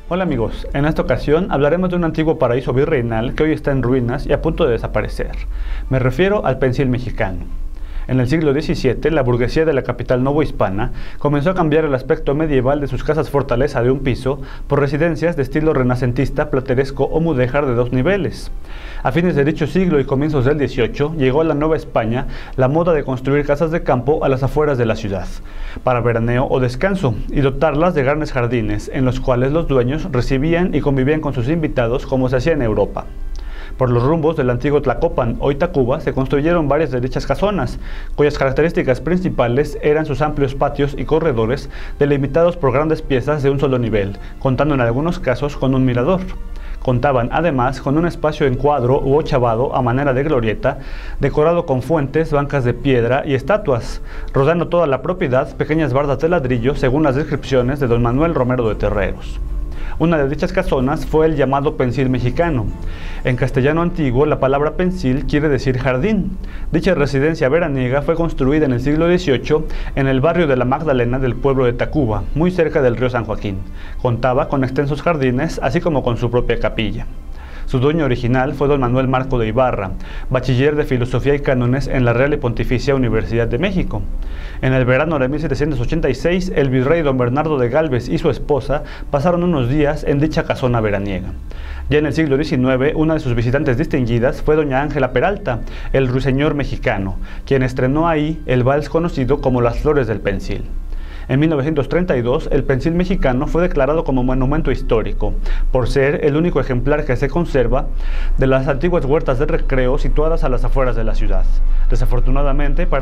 Hola amigos, en esta ocasión hablaremos de un antiguo paraíso virreinal que hoy está en ruinas y a punto de desaparecer. Me refiero al Pensil mexicano. En el siglo XVII, la burguesía de la capital novohispana comenzó a cambiar el aspecto medieval de sus casas fortaleza de un piso por residencias de estilo renacentista, plateresco o mudéjar de 2 niveles. A fines de dicho siglo y comienzos del XVIII, llegó a la Nueva España la moda de construir casas de campo a las afueras de la ciudad, para veraneo o descanso, y dotarlas de grandes jardines, en los cuales los dueños recibían y convivían con sus invitados como se hacía en Europa. Por los rumbos del antiguo Tlacopan, hoy Tacuba, se construyeron varias de dichas casonas, cuyas características principales eran sus amplios patios y corredores, delimitados por grandes piezas de un solo nivel, contando en algunos casos con un mirador. Contaban además con un espacio en cuadro u ochavado a manera de glorieta, decorado con fuentes, bancas de piedra y estatuas, rodeando toda la propiedad pequeñas bardas de ladrillo según las descripciones de don Manuel Romero de Terreros. Una de dichas casonas fue el llamado Pensil mexicano. En castellano antiguo, la palabra pensil quiere decir jardín. Dicha residencia veraniega fue construida en el siglo XVIII en el barrio de la Magdalena del pueblo de Tacuba, muy cerca del río San Joaquín. Contaba con extensos jardines, así como con su propia capilla. Su dueño original fue don Manuel Marco de Ibarra, bachiller de Filosofía y Cánones en la Real y Pontificia Universidad de México. En el verano de 1786, el virrey don Bernardo de Gálvez y su esposa pasaron unos días en dicha casona veraniega. Ya en el siglo XIX, una de sus visitantes distinguidas fue doña Ángela Peralta, el ruiseñor mexicano, quien estrenó ahí el vals conocido como Las Flores del Pensil. En 1932, el Pensil mexicano fue declarado como monumento histórico, por ser el único ejemplar que se conserva de las antiguas huertas de recreo situadas a las afueras de la ciudad. Desafortunadamente, para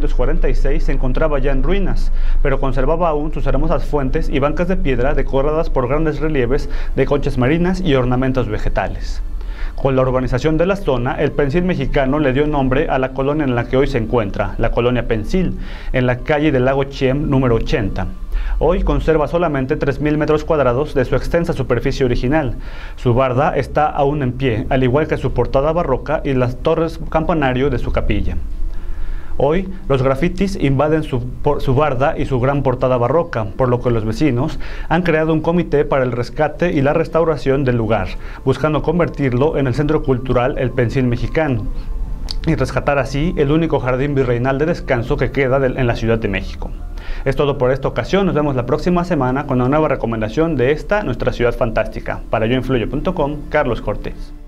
1946 se encontraba ya en ruinas, pero conservaba aún sus hermosas fuentes y bancas de piedra decoradas por grandes relieves de conchas marinas y ornamentos vegetales. Con la urbanización de la zona, el Pensil mexicano le dio nombre a la colonia en la que hoy se encuentra, la colonia Pensil, en la calle del Lago Chiem número 80. Hoy conserva solamente 3.000 metros cuadrados de su extensa superficie original. Su barda está aún en pie, al igual que su portada barroca y las torres campanario de su capilla. Hoy, los grafitis invaden su barda y su gran portada barroca, por lo que los vecinos han creado un comité para el rescate y la restauración del lugar, buscando convertirlo en el centro cultural El Pensil mexicano y rescatar así el único jardín virreinal de descanso que queda en la Ciudad de México. Es todo por esta ocasión, nos vemos la próxima semana con una nueva recomendación de nuestra ciudad fantástica. Para yoinfluyo.com, Carlos Cortés.